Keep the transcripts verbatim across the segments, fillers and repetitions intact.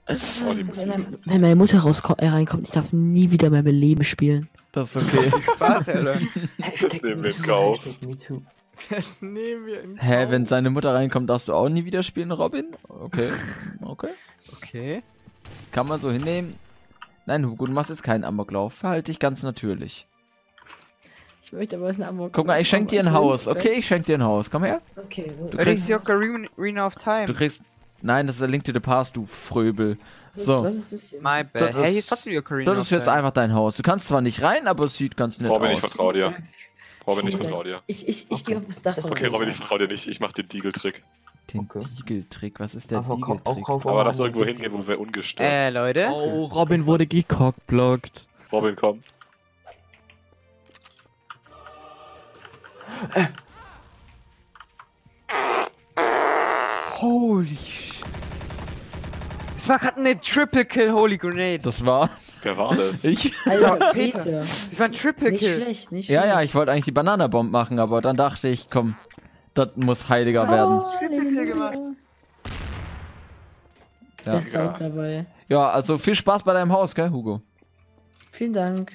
Oh, die Musik. Wenn, wenn meine Mutter rauskommt, äh, reinkommt, ich darf nie wieder mein Leben spielen. Das ist okay. Viel Spaß, Alter. Das nehmen wir in Kauf. Das nehmen wir in Kauf. Hä, wenn seine Mutter reinkommt, darfst du auch nie wieder spielen, Robin? Okay, okay. Okay. Kann man so hinnehmen. Nein, Hugo, du machst jetzt keinen Amoklauf. Verhalte dich ganz natürlich. Ich möchte aber was eine Amok. Guck mal, ich schenk dir ein Haus. Okay, ich schenk dir ein Haus. Komm her. Okay. Du Das kriegst- ist die Ocarina of Time. Du kriegst... Nein, das ist der Link to the Past, du Fröbel. Was, So. was ist das hier? My Das bad. Hey, hier ist- ist trotzdem die Ocarina Das of ist jetzt Time. einfach dein Haus. Du kannst zwar nicht rein, aber es sieht ganz nett Robin, ich aus. vertrau dir. Robin, ich Vielen vertrau Dank. dir. Ich, ich, ich gehe auf das Dach. Okay, Robin, ich vertrau dir nicht. Ich mach den Deagle-Trick. Den Okay. Diegeltrick, was ist der Aber kauf- auch Diegeltrick? kauf- Aber lass irgendwo hingehen, wo wir ungestört Äh, sind. Leute. Oh, Robin wurde gecockblockt. Robin, komm. Holy sh... Es war gerade eine Triple Kill, Holy Grenade. Das war... Wer war das? Ich? Alter, Peter. Peter. Es war ein Triple Nicht Kill. schlecht, nicht Ja, schlecht. ja, ich wollte eigentlich die Bananenbomb machen, aber dann dachte ich, komm, das muss heiliger werden. Triple Kill gemacht. Ja. Der Sound dabei. Ja, also viel Spaß bei deinem Haus, gell, Hugo? Vielen Dank.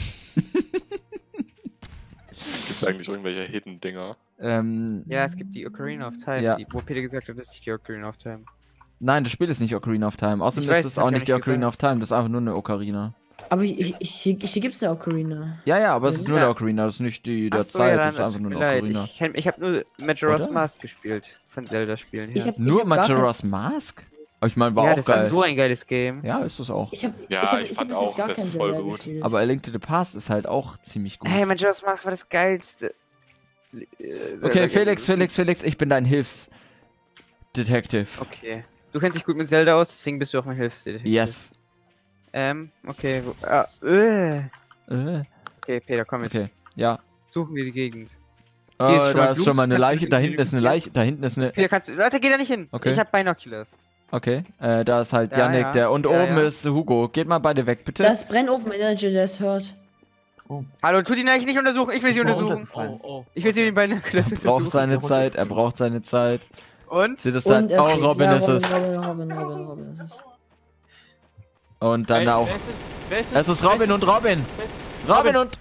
Gibt's eigentlich irgendwelche Hidden-Dinger? Ähm, Ja, es gibt die Ocarina of Time, Ja. die, wo Peter gesagt hat, das ist nicht die Ocarina of Time. nein, das Spiel ist nicht Ocarina of Time. Außerdem Ich weiß, ist es das auch hat er nicht die nicht Ocarina gesagt. of Time, das ist einfach nur eine Ocarina. Aber ich, ich, ich, hier, hier gibt's eine Ocarina. Ja, ja, aber es ist nur Ja. der Ocarina, das ist nicht die der Ach so, Zeit, ja, dann, das ist einfach tut nur mir eine leid. Ocarina. Ich, kenn- ich habe nur Majora's Oder? Mask gespielt von Zelda-Spielen Ich hier. hab, Nur ich hab gar kein- Majora's Mask? Aber ich meine, war ja, auch das war geil. so ein geiles Game. Ja, ist das auch. Ich hab, Ja, ich, hab, ich ich fand hab bis jetzt auch, gar das kein ist voll Zelda gut. gespielt. Aber A Link to the Past ist halt auch ziemlich gut. Hey, Majora's Mask war das geilste. äh, Zelda-Game. Okay, Felix, Felix, Felix, ich bin dein Hilfs-Detective. Okay. Du kennst dich gut mit Zelda aus, deswegen bist du auch mein Hilfsdetektiv. Yes. Ähm, okay. Wo, ah, äh. Äh, Okay, Peter, komm mit. okay, ja. Suchen wir die Gegend. Oh, Hier ist schon da mal ist Blut. schon mal eine Kannst du Leiche, die da hinten ist eine identifizieren? Leiche, da hinten ist eine... Peter, kannst du... Leute, geh da nicht hin. Okay. Ich hab Binoculars. Okay, äh, da ist halt Ja, Yannick, ja. der... Und Ja, oben ja. ist Hugo. Geht mal beide weg, bitte. Das Brennofen-Manager, der es hört. Hallo, tu die Leiche nicht untersuchen, ich will sie Ist mal untersuchen. runtergefallen. oh. Ich will sie mit Binoculars Er braucht untersuchen. seine Zeit, er braucht seine Zeit. Und? Sieht es dann... Und es Oh, Robin ja, ist es. Robin, Robin, Robin, Robin ist es. Und dann Wer- auch... wer ist es? Wer ist Es ist Robin und Robin. Robin und...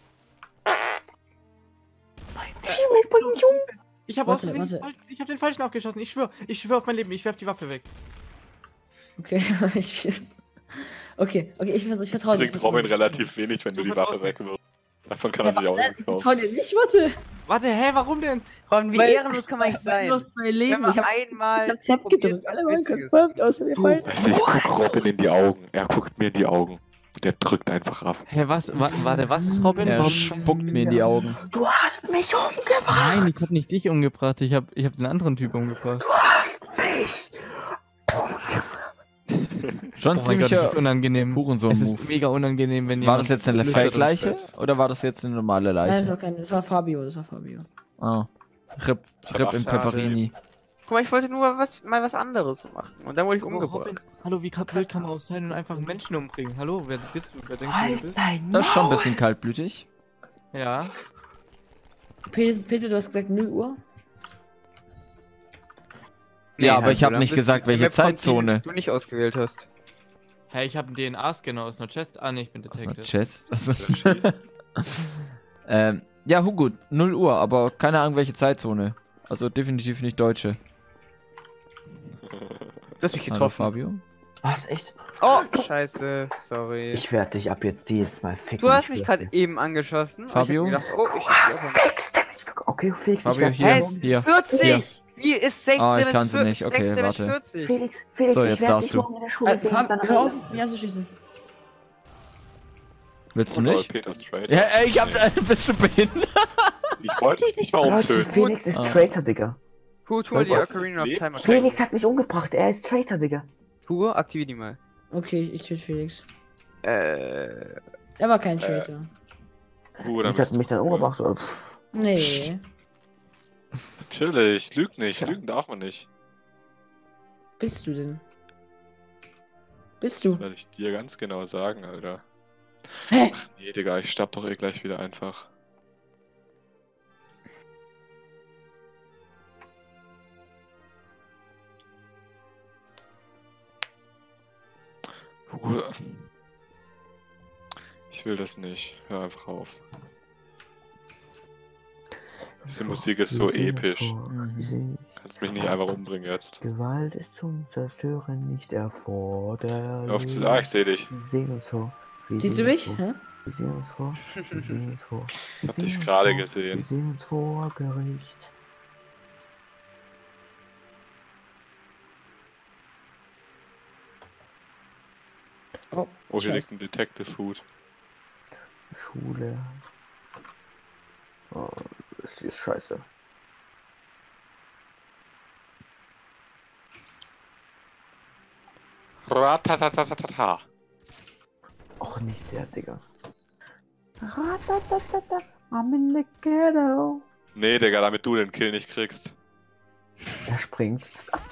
Ich habe Warte, warte. ich hab den falschen abgeschossen. Ich schwör, ich schwör auf mein Leben. Ich werf die Waffe weg. Okay, ich, okay, okay, ich, ich vertraue dir. Bringt Robin relativ wenig, wenn du die Waffe wegwirfst. Davon kann er sich auch nicht Ich kaufen. vertraue dir nicht, warte. Warte, hä, warum denn? Robin, wie Weil- ehrenlos kann man nicht Ich hab sein? noch zwei Wenn Leben. man Ich hab, einmal ich hab Tab probiert, gedrückt. was Alle waren Witziges. confirmed, außer mir beiden. Weißt du, ich guck Robin in die Augen. Er guckt mir in die Augen. Der drückt einfach ab. Hä, was, was, warte, was ist Robin? Er Warum- spuckt mir in die Augen. Du hast mich umgebracht. Nein, ich hab nicht dich umgebracht. Ich hab, ich hab den anderen Typ umgebracht. Du hast mich. Schon Oh mein Gott, ziemlicher das ist unangenehm. Es Hurensohn-Move. ist mega unangenehm, wenn War jemand das jetzt eine flüstert und Fake-Leiche? schreit. Oder war das jetzt eine normale Nein, das Leiche? war kein, das war Fabio, das war Fabio. Ah. Rip, Ich hab Rip in acht Jahre Pepperini. Guck mal, ich wollte nur was, mal was anderes machen. Und dann wurde ich Oh, umgebracht. Robin, hallo, wie kann- wild kann man auch sein und einfach einen Menschen umbringen? Hallo, wer bist du? Wer denkst du, Halt du bist? dein Das ist schon ein Maul. bisschen kaltblütig. Ja. Peter, Peter, du hast gesagt null Uhr? Ja, aber ich hab Bruder, nicht bist gesagt, du- welche Map kommt, die Zeitzone. Du nicht ausgewählt hast. Hey, ich hab einen D N A-Scanner aus einer Chest. Ah, ne, ich bin Aus einer Detective. Chest. Also, ähm, ja, Hugo, null Uhr, aber keine Ahnung, welche Zeitzone. Also definitiv nicht deutsche. Du hast mich Hallo, getroffen. Fabio. Was, echt? Oh, scheiße, sorry. Ich werde dich ab jetzt jedes Mal ficken. du hast ich mich schwör's gerade dir. eben angeschossen. und Fabio? Ich hab gedacht, oh, ich Du hast sechs Damage bekommen. Okay, Felix, ich Fabio, werde hier, Hä, hier. vierzig! Hier. Wie ist sechzehn Ah, ich bis kann sie vier- nicht. Okay, sechzehn bis warte. vierzig? Felix, Felix, So, ich jetzt werde darfst dich du. morgen in der Schule Äh, ficken. Fab, Dann hör auf, ja, so schießen. Willst du Oder nicht? Peter straight. Ja, ey, ich hab... Bist du behindert? Ich wollte dich nicht mal Leute, umtöten. Felix ist Ah. Traitor, Digga. Hugo, tu mal die Leute, Ocarina of lebt? Time. Felix hat mich umgebracht. Er ist Traitor, Digga. Hugo, aktivier die mal. Okay, ich töte Felix. Äh. Er war kein Traitor. Uh, dann Ich hat bist du mich dann cool. umgebracht. So, pff. Nee. Natürlich, lüg nicht. Lügen darf man nicht. Bist du denn? Bist du? Werde ich dir ganz genau sagen, Alter. Hä? Ach nee, Digga, ich sterb doch eh gleich wieder einfach. Hugo. Ich will das nicht. Hör einfach auf. Diese Musik ist so Wir sehen uns episch. vor. Mhm. Wir sehen- Kannst mich nicht einfach umbringen jetzt. Gewalt ist zum Zerstören nicht erforderlich. Hör auf zu- Ah, ich sehe dich. Wir sehen uns vor. Wir Siehst du sehen uns mich? vor. Hä? Wir sehen uns vor. Wir sehen uns vor. Wir Ich hab sehen dich uns gerade vor. gesehen. Wir sehen uns vor Gericht. Oh, Oh, hier Scheiße. liegt ein Detective Hut. Schule. Oh, das ist scheiße. Ratatatata. Och, nicht der, Digga. Ratatatata, I'm in the ghetto. Nee, Digga, damit du den Kill nicht kriegst. Er springt.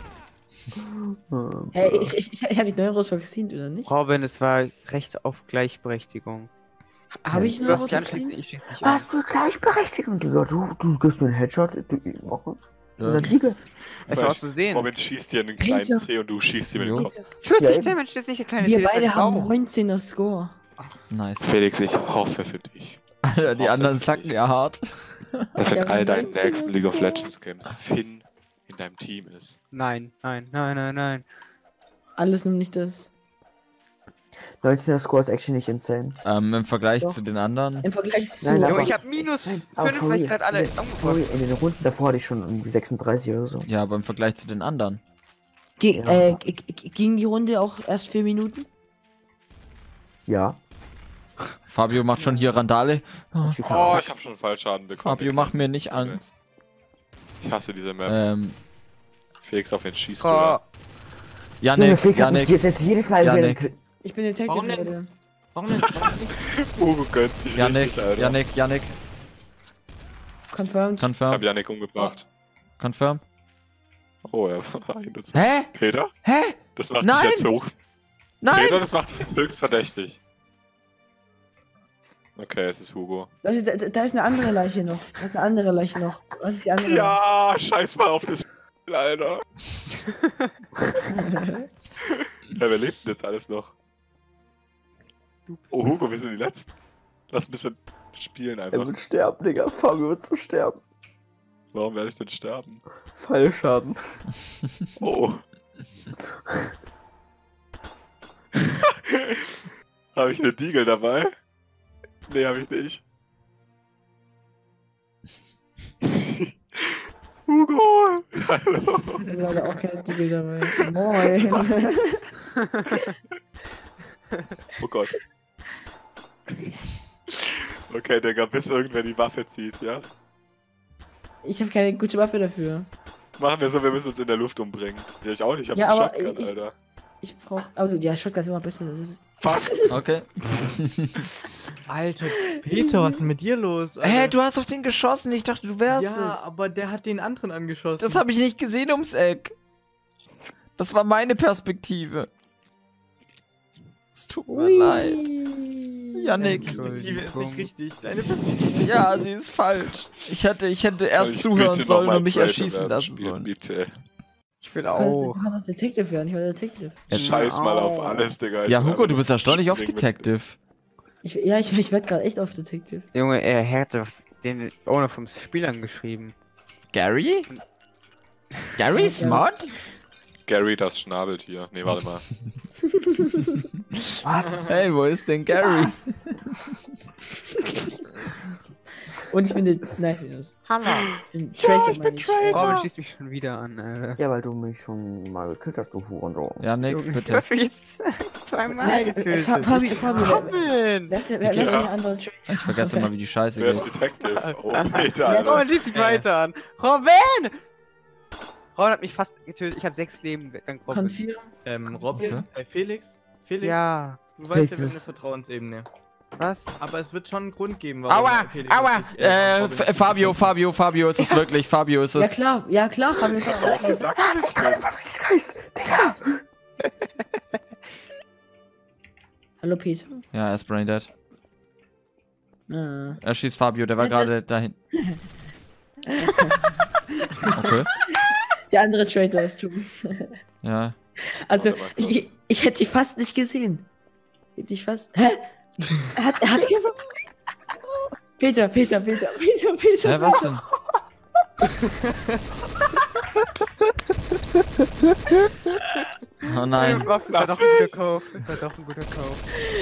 Ähm, Hey, ich, ich, ich habe die Neuros vacciniert, oder nicht? Robin, es war Recht auf Gleichberechtigung. Habe ich Du darfst Neuros dich anschließen, vacciniert? ich schließe dich an. Was für Gleichberechtigung, Digga. Du, du gibst mir einen Headshot. Du, oh, Ja. unser Digga. Es war auch zu sehen. Robin schießt dir einen kleinen Hinter- C und du schießt ihm in den Jo. Kopf. vierzig Ja, Damage, das ist nicht der kleine Wir Ziel, das beide ist ein haben Bauch. neunzehner Score. Nice. Felix, ich hoffe für dich, Alter, die hoffe anderen für zacken dich. ja hart. dass in Ja, all deinen neunzehner nächsten League of Score. Legends Games Finn in deinem Team ist. Nein, nein, nein, nein, nein. Alles nur nicht das. neunzehner Score ist actually nicht insane. Ähm, im Vergleich Doch. zu den anderen. Im Vergleich zu. Nein, Junge, aber- ich hab minus Nein, fünf, aber weil ich sorry, gerade alle in den- sorry, umgebracht. in den Runden davor hatte ich schon irgendwie sechsunddreißig oder so. Ja, aber im Vergleich zu den anderen. Ge Ja. äh, g- g- ging die Runde auch erst vier Minuten? Ja. Fabio macht schon hier Randale. Oh, Ich Oh, ich habe schon Fallschaden bekommen. Fabio, mach mir nicht Angst. Ich hasse diese Map. Ähm, Felix auf den Schießt. Oh, Junge, Janik, Felix hat mich Janik, jetzt jedes Mal Janik. wieder... Ich bin Detective, Warum denn? Leute. Warum denn? Warum nicht? Hugo gönnt sich Janik, richtig, Alter. Janik, Janik, Confirmed. Ich hab confirm, Janik umgebracht. confirm. Oh, er war innocent. Hä? Peter? Hä? Das macht Nein! dich jetzt hoch. Nein! Peter, das macht dich jetzt höchst verdächtig. Okay, es ist Hugo. Leute, da, da- da ist eine andere Leiche noch. Da ist eine andere Leiche noch. Was ist die andere? Ja, scheiß mal auf das Spiel, Alter. Ja, wer lebt denn jetzt alles noch? Oh, Hugo, wir sind die Letzten. Lass ein bisschen spielen Er einfach. wird sterben, Digga. Fabio wird so sterben. Warum werde ich denn sterben? Fallschaden. Oh. Habe ich eine Diegel dabei? Nee, habe ich nicht. Hugo! Hallo! Ich habe leider auch keine Diegel dabei. Moin. Oh Gott. Okay, Digga, bis irgendwer die Waffe zieht, ja? Ich habe keine gute Waffe dafür. Machen wir so, wir müssen uns in der Luft umbringen. Ja, ich auch nicht, ich hab Ja, einen aber Shotgun, ich- Alter. Ich brauch. Aber ja, Shotgun ist immer besser. Das ist- Fuck! Okay. Alter, Peter, was ist denn mit dir los? Alter? Hä, du hast auf den geschossen. Ich dachte, du wärst Ja, es. aber der hat den anderen angeschossen. Das habe ich nicht gesehen ums Eck. Das war meine Perspektive. Es tut mir leid. Ui. Janik. Perspektive ist nicht richtig. Deine Perspektive. Ja, sie ist falsch. Ich hätte, ich hätte Soll erst ich zuhören bitte sollen noch mal und mich Traitor erschießen werden lassen spielen, sollen. Bitte. Ich will Du kannst, auch. du kannst auch Detective werden. Ich war Detective. Jetzt- Scheiß mal auf Au. alles, Digga. Ich Ja, will Hugo, einfach du bist erstaunlich auf springen mit- Detective. Ich, ja, ich, ich werde gerade echt auf Detective. Junge, er hätte den Owner vom Spiel angeschrieben. Gary? Gary Smart? Gary, das schnabelt hier. Nee, warte mal. Was? Hey, wo ist denn Gary? Was? Und ich bin der Sniper. Hammer. Ich bin Traitor, ich bin meine ich. Traitor. Robin schießt mich schon wieder an, Alter. Ja, weil du mich schon mal gekillt hast, du Hurensohn. Janik, Junge, Du bitte. hast mich jetzt zweimal Wer ist- getötet. Fa- Fabi, Fabi, wer- Robin! wer ist der wer- wer ist Ja. der andere Traitor? Ich vergesse immer, wie die Scheiße Wer ist geht. Detective? Oh, Peter, Ja, Alter. Robin schießt mich weiter an. Robin! Robin hat mich fast getötet. Ich habe sechs Leben. Dank Robin. Confirm. Ähm, Robin, äh, Felix? Felix? Ja. Du weißt ja, wir haben eine Felix. Vertrauensebene. Was? Aber es wird schon einen Grund geben, warum Aua, Felix aua, nicht, äh, Robin F- Fabio, Fabio, Fabio ist es wirklich, Fabio ist Ja es. klar, ja klar, Fabi. Auch gesagt, Er hat sich gerade verpisst, Geist. Digga. Hallo Peter. Ja, er ist brain dead. Ah. Er schießt Fabio, der war Ja, das- gerade dahin. Okay, Der andere Traitor ist du. ja. Also, Warte mal kurz. ich, ich hätte die fast nicht gesehen. Hätte ich fast. Hä? Er hat, er hat gewonnen. Peter, Peter, Peter, Peter, Peter. Hä, was denn? Oh nein. Das war doch ein guter Kauf. Das war doch ein guter Kauf.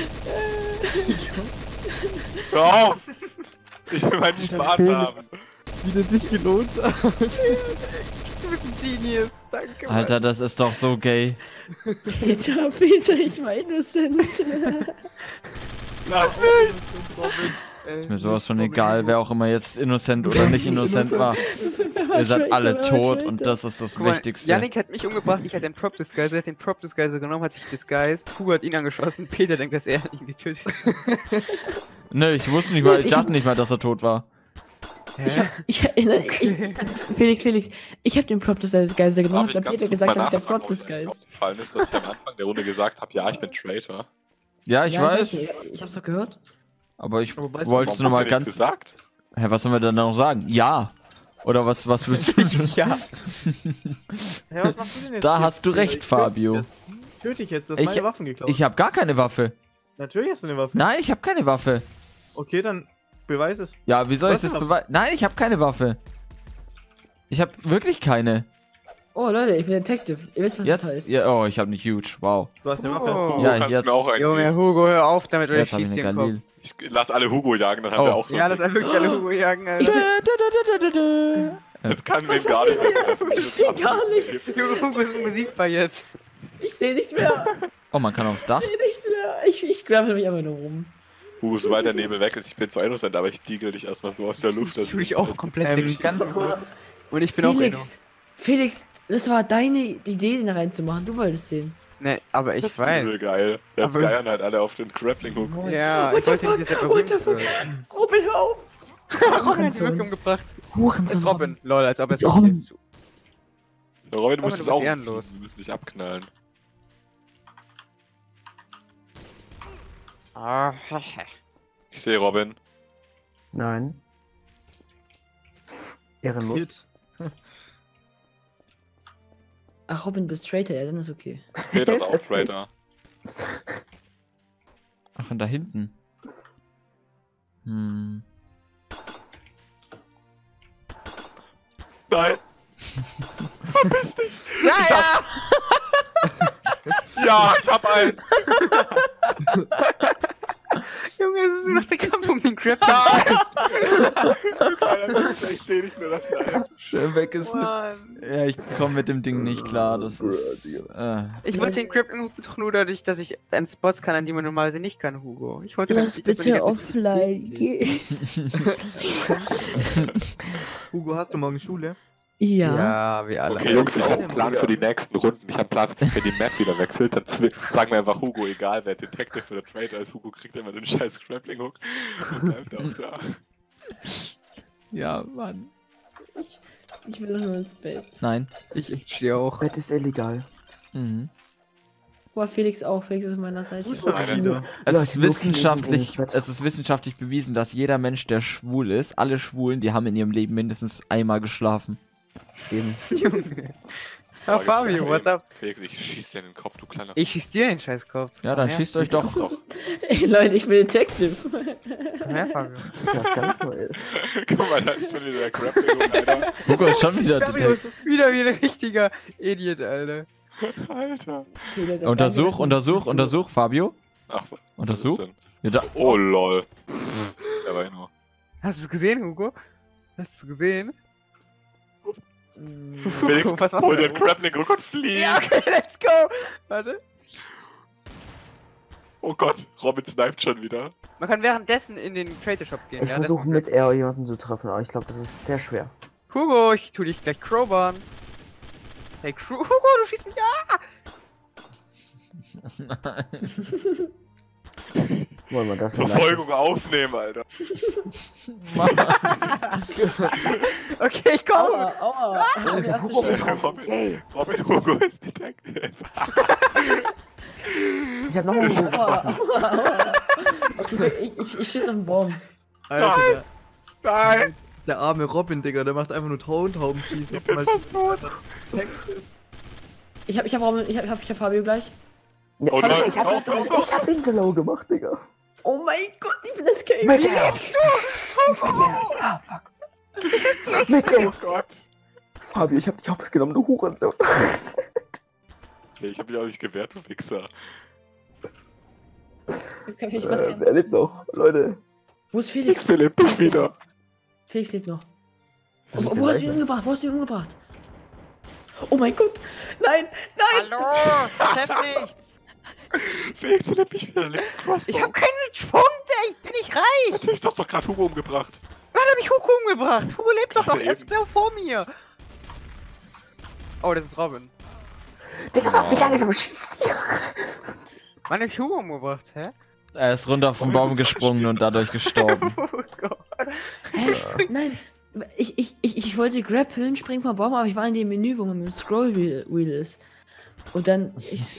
Hör auf! Ich will meinen Spaß haben. Wie das sich gelohnt hat. Du bist ein Genius. Danke. Mann. Alter, das ist doch so gay. Peter, Peter, ich meine es denn nicht. Lass mich! Ist mir sowas von egal, wer auch immer jetzt innocent oder nicht innocent war. Ihr seid alle tot und das ist das Guck mal, Wichtigste. Yannick hat mich umgebracht, ich hatte den Prop Disguiser, er hat den Prop Disguiser genommen, hat sich disguised, Hugo hat ihn angeschossen, Peter denkt, dass er ihn getötet hat. Nö, ich wusste nicht mal, ich dachte nicht mal, dass er tot war. Ich hab, ich, ich, ich, Felix, Felix, ich hab den Prop des Geister genommen, Darf da ich ganz Peter kurz gesagt mal hat, der nachfragen, Prop warum des mir nicht Geist. aufgefallen ist, dass ich am Anfang der Runde gesagt habe, ja, ich bin Traitor. Ja, ich Ja, weiß, nicht, Ich hab's doch gehört. aber ich Aber weißt du, wollte es Warum nur habt mal ihr nichts ganz... gesagt? Hä, was sollen wir denn noch sagen? Ja. Oder was, was willst du? Ja. Hä, was machst du denn jetzt? Da hier? hast du recht, Ich töte Fabio. dich jetzt. Töte ich jetzt, du hast Ich- meine Waffen geklaut. Ich habe gar keine Waffe. Natürlich hast du eine Waffe. Nein, ich habe keine Waffe. Okay, dann beweis es. Ja, wie soll ich Was das denn? beweisen? Nein, ich habe keine Waffe. Ich habe wirklich keine. Oh Leute, ich bin Detective. Ihr wisst, was Jetzt? das heißt. Ja, oh, ich habe nicht huge. Wow. Du hast eine Oh. Waffe. Hugo, Ja, kannst jetzt- mir auch einen Junge, geben. Hugo, hör auf damit, oder ich Jetzt habe ich schieß eine dir den Kopf. Galil. Ich lass alle Hugo jagen, dann haben Oh. wir auch so. Ja, ein das Ding. ist wirklich alle Hugo jagen, Dö, Alter. dö, dö, dö, dö, dö. Das kann wen gar nicht mehr treffen. Das ist Ich gar nicht. absolut Junge, Hugo ist ein Musikbar jetzt. Ich sehe nichts mehr. Oh, man kann aufs Dach. Ich sehe nichts mehr. Ich, ich grabbel mich einfach nur rum. Hugo, sobald der Nebel weg ist, ich bin zwar innocent, aber ich diegel dich erstmal so aus der Luft. Das tue ich auch komplett Ähm, weg. ganz Aber Und ich bin auch Inno. Felix, Felix, das war deine Idee, den da reinzumachen. Du wolltest den. Ne, aber ich Das ist übel weiß. geil. Jetzt Aber- geiern halt alle auf den Grappling Hook. Ja, What ich the wollte fuck? nicht, dass er What the berühmt fuck? wird. Robin, hör auf. Robin hat ihn Hurensohn. wirklich umgebracht. Hurensohn. Als Robin. Lol, als ob er es Robin. wirklich ist. Ja, Robin, du musst du es bist auch. ehrenlos. Du musst dich abknallen. Ah, Ich sehe Robin. Nein. Ehrenlos. Hit. Ach, Robin, bist Traitor, ja, dann ist okay. Peter ist Es auch ist nicht. Traitor. Ach, und da hinten. Hm. Nein! Verpiss dich! ja, ja! Ja, ich hab einen! Junge, es ist nur noch der Kampf um den Crap. Nein! Du kleiner Wichser, ich seh nicht nur das Nein. Schön weg ist. Mann. Ja, ich komme mit dem Ding nicht klar. Das ist. Äh. Ich wollte den Grappling doch nur dadurch, dass ich an Spots kann, an die man normalerweise nicht kann, Hugo. Ich wollte Lass nicht, dass man die bitte ganze Zeit- offline gehen. Hugo, hast du morgen Schule? Ja. Ja, wir alle. Okay, Jungs, ich hab einen Plan für die nächsten Runden. Ich hab einen Plan, wenn die Map wieder wechselt, dann zwi- sagen wir einfach Hugo, egal wer Detective oder Traitor ist, Hugo kriegt immer den scheiß Grappling Hook und bleibt auch da. Ja, Mann. Ich will doch nur ins Bett. Nein. Ich, ich stehe auch. Bett ist illegal. Mhm. Boah, Felix auch. Felix ist auf meiner Seite. Wo ist der China? Es Leute, ist nur wissenschaftlich, Chinesen gehen ins Bett. es ist wissenschaftlich bewiesen, dass jeder Mensch, der schwul ist, alle Schwulen, die haben in ihrem Leben mindestens einmal geschlafen. Eben. Junge. Frage Oh, ist Fabio, geil. what's up? Felix, ich schieß dir in den Kopf, du kleiner. Ich schieß dir den Scheißkopf. Ja, dann Komm her. schießt euch doch. Doch. Ey, Leute, ich bin Detective. Komm her, Fabio. Das ist ja was ganz Neues. Guck mal, da ist schon wieder der Grappling Hook, Alter. Hugo ist schon wieder Fabio Detective. ist wieder wie ein richtiger Idiot, Alter. Alter. Untersuch, untersuch, untersuch, Fabio. Ach, was ist Untersuch. denn? Ja, da. Oh, lol. Der war nur. Hast du es gesehen, Hugo? Hast du gesehen? Felix, was machst hol du den da? Grappling Hook und flieh. Ja, okay, let's go! Warte. Oh Gott, Robin sniped schon wieder. Man kann währenddessen in den Trader Shop gehen. Ich ja, versuche mit R jemanden zu treffen, aber ich glaube, das ist sehr schwer. das- Hugo, ich tu dich gleich crowbaren. Hey, Crew. Hugo, du schießt mich an! Wollen wir das mal Verfolgung aufnehmen, Alter. Okay, ich komme! Aua, aua. Also, Erste Hugo Schuss. getroffen. Yay! Robin Hugo ist Detective. Ich hab noch einen Hugo getroffen. Aua, aua. Okay, ich, ich, ich schieß auf den Baum. Alter, der, Nein, der arme Robin, Digga, der macht einfach nur Tontauben schießen. ich bin fast tot. Ich hab, ich hab, Raum, ich hab, ich hab, ich hab Fabio gleich. Ja, Oh nein, ich, hab, auf, auf, auf. ich hab ihn so low gemacht, Digga. Oh mein Gott, ich bin das Game. Mit der! Mit der! Ah, fuck. Mit Oh der! Gott. Fabio, ich hab dich hops genommen, du Hurensohn. Nee, ich hab mich auch nicht gewehrt, du Wichser. Kann ich was Äh, wer lebt noch? Leute. Wo ist Felix Felix? Philipp nicht wieder. Felix lebt noch. Ist Wo, das wo hast du die ihn Leiche? umgebracht? Wo hast du ihn umgebracht? Oh mein Gott! Nein! Nein! Hallo, treff nichts. Felix Philipp nicht wieder, lebt ein Crossbow. Ich hab keinen Schwung, ich bin nicht reich. Natürlich, du hast doch gerade Hugo umgebracht. Wann hab ich Hugo umgebracht? Hugo lebt doch noch, er ist Eben. blau vor mir. Oh, das ist Robin. Digga, wie lange so schießt ihr? Wann hab ich Hugo umgebracht, hä? Er ist runter vom Baum gesprungen und dadurch gestorben. Oh Gott. Hä? Nein! Ich, ich, ich, ich wollte grappeln, springen vom Baum, aber ich war in dem Menü, wo man mit dem Scrollwheel Wheel ist. Und dann. Ich,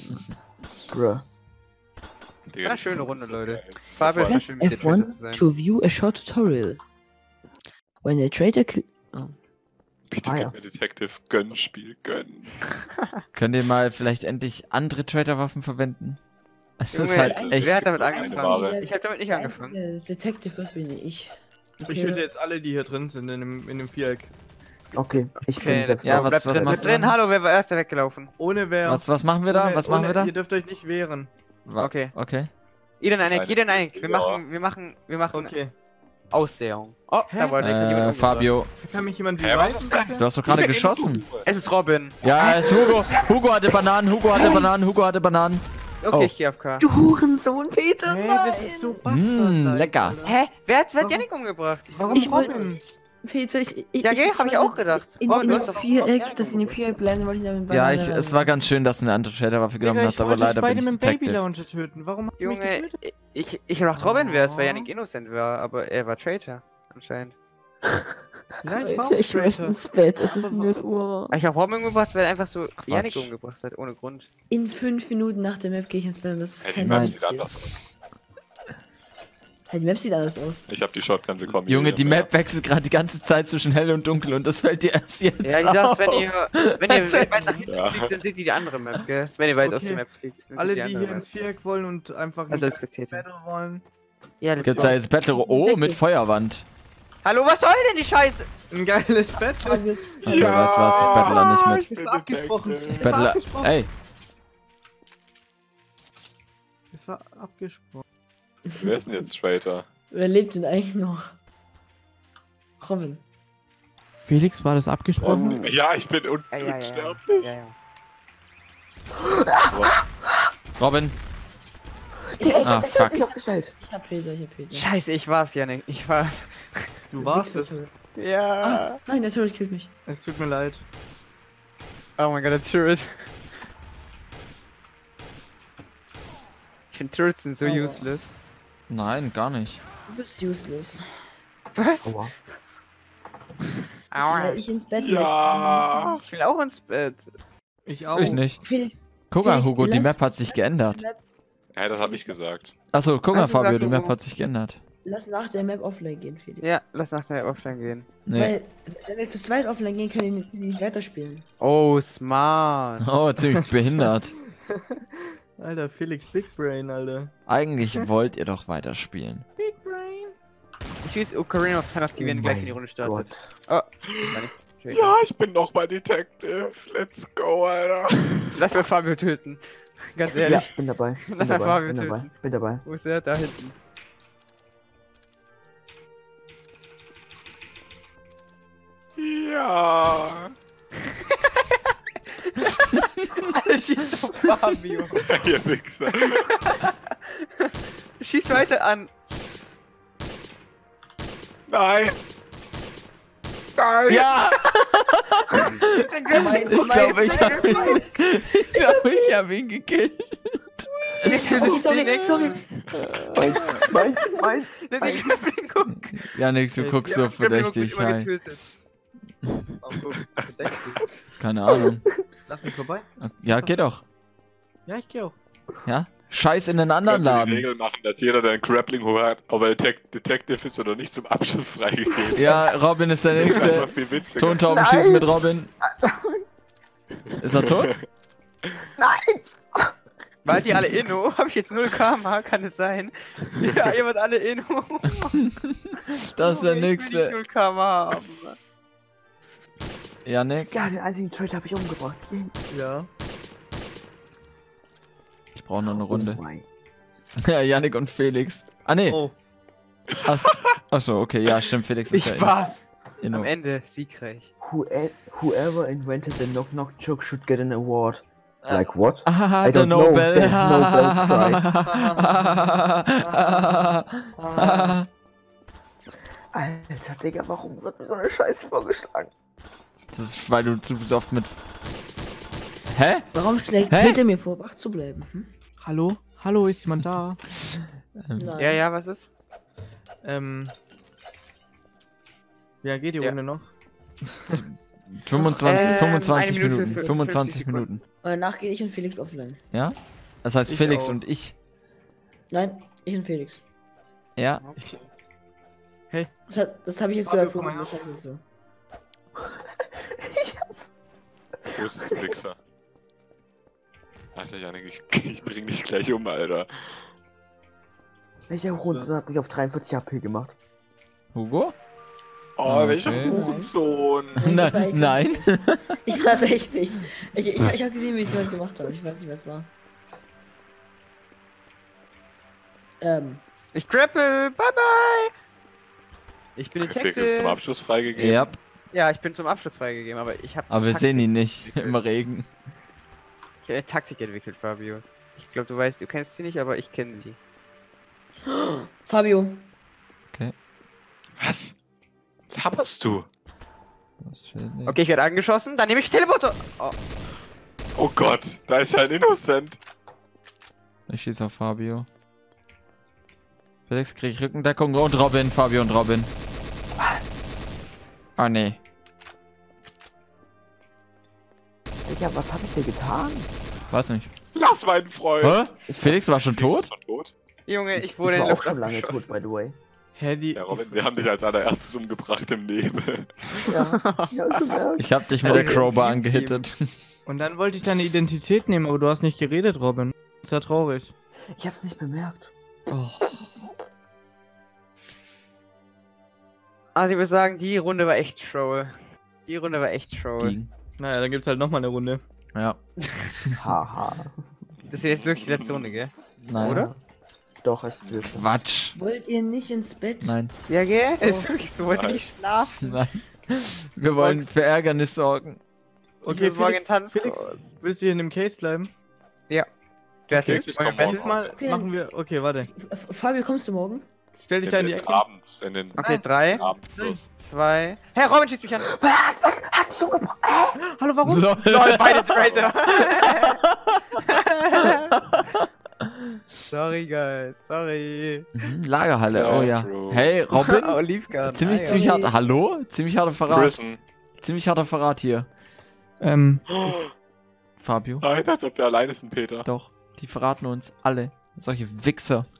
Bruh. Digga, War eine das schöne ist Runde, so Leute. geil. Fabio ist Voll. ja schön, mit der F Traitor eins zu sein. to view a short tutorial. When a traitor cl oh. Bitte Ah, gib ja. mir Detective, gönn, Spiel, gönn. Könnt ihr mal vielleicht endlich andere Traitor-Waffen verwenden? Es ist Junge, halt echt. wer hat damit Eine angefangen? Ware. Ich hab damit nicht angefangen. Der Detective bin ich. Ich töte jetzt alle, die hier drin sind in dem, in dem Viereck. Okay, ich Okay, bin selbst Ja, low. was- Bleibt was drin, machst bleibt du? drin. Hallo, wer war erster weggelaufen? Ohne wer. Was, was machen wir da? ohne, Was machen ohne, wir da? Ihr dürft euch nicht wehren. Wa- Okay. Okay. Jeder in Einig, Eine- jeder in Einig. Wir Ja. machen, wir machen, wir machen Okay. Aussehung. Oh, Hä? da wollte jemand Äh, umgebracht. Fabio, Kann mich jemand Hä, was reviven? ist das? du hast doch gerade geschossen. Es ist Robin. Ja, es ist Hugo. Hugo hatte Bananen, Hugo hatte Bananen, Hugo hatte Bananen. Okay, Oh. ich geh auf K. Du Hurensohn, Peter! Hä, nein. das ist so bastard. Mm, lecker. Hä? Wer hat, wer hat Warum- Yannick umgebracht? Warum Ich wollte- Robin? Peter, ich. ich Ja, gell? Hab ich auch gedacht. In, Robin, in du dem hast doch- Viereck, das in dem Viereck bleiben, wollte ich damit Ja, ich, es war ganz schön, dass du eine andere Traitor-Waffe genommen Digga, hast, ich aber wollte euch leider beide bin ich mit dem Baby Detective. Launcher töten. Warum habt ihr mich Junge, getötet? ich, ich dachte Robin wär's, weil Oh. Yannick innocent war, aber er war Traitor. Anscheinend. Ja, ich war auch Peter, ich möchte Traitor. ins Bett, es ist null Uhr. Ich hab Robin umgebracht, weil er einfach so Yannick umgebracht hat, ohne Grund. In fünf Minuten nach der Map gehe ich ins Bett, das ist Hey, die kein Map Nein. sieht anders aus. Hey, die Map sieht anders aus. Ich hab die Shotgun bekommen. Junge, hier, die ja. Map wechselt gerade die ganze Zeit zwischen hell und dunkel und das fällt dir erst jetzt Ja, ich sag's, wenn auf. ihr, wenn ihr weit nach hinten Ja. fliegt, dann seht ihr die andere Map, gell? Wenn ihr weit aus Okay. der Map fliegt. dann Alle, seht die ihr hier andere ins Viereck wollen und einfach Map. Also als nicht Spectator. Battle wollen. Ja, let's Gibt's go. da jetzt Battle... Oh, mit Feuerwand. Hallo, was soll denn die Scheiße? Ein geiles Battle. Also, weißt du was, ich battle da nicht mit. Ich bin Das war abgesprochen. Detective. Das war Battle... abgesprochen. Ey, Es war abgesprochen. Wer ist denn jetzt Traitor? Wer lebt denn eigentlich noch? Robin. Felix, war das abgesprochen? Ja, ich bin un Ja, ja, ja. unsterblich. ja, ja. Robin. Digga, ich Ah, hab den fuck. Schild nicht aufgestellt. Ich hab Peter, ich hab Peter. Scheiße, ich war's, Yannick. Ich war's. Du warst es. Ja. Ah, nein, der Turret killt mich. Es tut mir leid. Oh mein Gott, der Turret. Ich finde Turrets sind so Oh. useless. Nein, gar nicht. Du bist useless. Was? Aua. Weil Aua. ich ins Bett Ja. Ich will auch ins Bett. Ich auch. Ich nicht. möchte. Felix, Guck mal, Felix, Hugo, die lass- Map hat sich lass geändert. die Map- Ja, das hab ich gesagt. Achso, guck mal, Hast du Fabio, gesagt, die Map Hugo? hat sich geändert. Lass nach der Map offline gehen, Felix. Ja, lass nach der Offline gehen. Nee. Weil, wenn wir zu zweit offline gehen, können die nicht, die nicht weiterspielen. Oh, smart. Oh, ziemlich behindert. Alter, Felix Big Brain, Alter. Eigentlich wollt ihr doch weiterspielen. Big Brain. Ich will jetzt Ocarina of Time aktivieren, Oh gleich mein in die Runde startet. Gott. Oh, das war nicht. Traitor. Ja, ich bin noch mal Detective. Let's go, Alter. Lass mal Fabio töten. Ganz Ja, ehrlich. bin dabei. Bin Lass mal dabei. Fabio Bin dabei. töten. Bin dabei. Wo ist er? Da hinten. Ja. Alle schießen auf Fabio. Ihr Wichser. Schieß weiter an. Nein. Nein. Ja! Mein- Ich mein- glaube, ich habe ihn, ich glaub, ich hab ihn gekillt. Oh, sorry, sorry. Meins, meins, meins, meins. Janik, du guckst so verdächtig. Hi. Oh, guck, verdächtig. Keine Ahnung. Lass mich vorbei. Ja, geh doch. Ja, ich geh auch. Ja? Scheiß in den anderen Können wir die Laden. Regel machen, dass jeder, der einen Grappling Hook hat, ob er Detec- Detective ist oder nicht, zum Abschluss freigegeben. Ja, Robin ist der Das ist nächste. einfach viel witziger. Tontauben Nein. schießen mit Robin. Ist er tot? Nein! Waren die alle Inno? Habe ich jetzt null Karma? Kann es sein? Ja, ihr wart alle Inno. Das ist der Ich will nicht nächste. null Karma haben. Janik? Ja, den einzigen Trade habe ich umgebracht. Den- Ja. Ich brauche noch eine Runde. Oh mein. Ja, Janik und Felix. Ah, nee. Oh. Ach, achso, okay, ja, stimmt, Felix ist Ich ja war Inno. am Ende siegreich. Who whoever invented the knock knock joke should get an award. Like what? Ah, I der don't know, Nobel. der Nobel Alter, Digga, warum wird mir so eine Scheiße vorgeschlagen? Das ist, weil du zu oft mit... Hä? Warum schlägt Hä? Peter mir vor, wach zu bleiben? Hm? Hallo? Hallo, ist jemand da? Ähm, Nein. Ja, ja, was ist? Ähm. Ja, geht die Ja. Runde noch? fünfundzwanzig, Ähm, fünfundzwanzig eine Minute Minuten. für fünfundzwanzig fünfzig Minuten. Und danach gehe ich und Felix offline. Ja? Das heißt Ich Felix auch. und ich. Nein, ich und Felix. Ja? Das, hat- das habe ich jetzt so Fabio, erfunden. komm mal Das heißt nicht so. Wo ist das Wichser? Alter, Janik, ich, ich bring dich gleich um, Alter. Welcher Hund hat mich auf dreiundvierzig H P gemacht? Hugo? Oh, Okay. welcher Hurensohn. Nein, das war Nein. echt Nein. nicht. Ich weiß echt nicht. Ich, ich, ich habe gesehen, wie es jemand gemacht hat. Ich weiß nicht, wer es war. Ähm, Ich grapple. Bye bye. Ich bin Felix ist zum Detective. Abschluss freigegeben. Ja, Ja, ich bin zum Abschluss freigegeben, aber ich habe aber wir sehen ihn nicht im Regen. Ich habe eine Taktik entwickelt, Fabio. Ich glaube, du weißt, du kennst sie nicht, aber ich kenne sie. Fabio. Was? Laberst du? Das fehlt nicht. Okay, ich werde angeschossen, dann nehme ich Teleporter. Oh, Oh Gott, da ist ja ein Innocent. Ich schieße auf Fabio. Felix kriegt Rückendeckung und Robin, Fabio und Robin. Ah, nee. Digga, was hab ich dir getan? Weiß nicht. Lass meinen Freund. Hä? Felix war schon Felix tot? ist schon tot? Junge, ich, Ich, ich wurde in war die auch Luft schon lange tot, abgeschossen. by the way. Hä, die. Ja, Robin, wir haben dich als allererstes umgebracht im Nebel. Ja, ja, gemerkt. Ich hab dich mit der Okay, Crowbar Team, Team. angehittet. Und dann wollte ich deine Identität nehmen, aber du hast nicht geredet, Robin. Ist ja traurig. Ich hab's nicht bemerkt. Oh. Also ich würde sagen, die Runde war echt Troll. Die Runde war echt Troll. Ging. Naja, dann gibt's halt nochmal eine Runde. Ja. Haha. Das ist jetzt wirklich die letzte Runde, gell? Nein. Oder? Doch, es ist so. Quatsch. Wollt ihr nicht ins Bett? Nein. Ja, gell? Oh. Ist wirklich so, wollte Nein. nicht schlafen. Nein. Wir wollen für Ärgernis sorgen. Okay, Okay, morgen Felix, Tanz. Felix, willst du hier in dem Case bleiben? Wer Okay, hat ich Wollen komm wir morgen. Battle? Diesmal Okay. machen wir. Okay, warte. F- Fabio, kommst du morgen? Stell dich da in die Ecke. Abends, in den Okay, drei, Abendschluss. zwei. Hey, Robin schießt mich an. Was? Was? Hat dich umgebracht? Äh? Hallo, warum? Lol. Lol, beide Traitor. Sorry, guys. Sorry. Mhm, Lagerhalle, oh ja. True. Hey, Robin. Olive Garden. Ziemlich, ah, ja. ziemlich hart. Hallo? Ziemlich harter Verrat. Prison. Ziemlich harter Verrat hier. Ähm, Fabio. Nein, als ob wir alleine sind, Peter. Doch. Die verraten uns alle. Solche Wichser.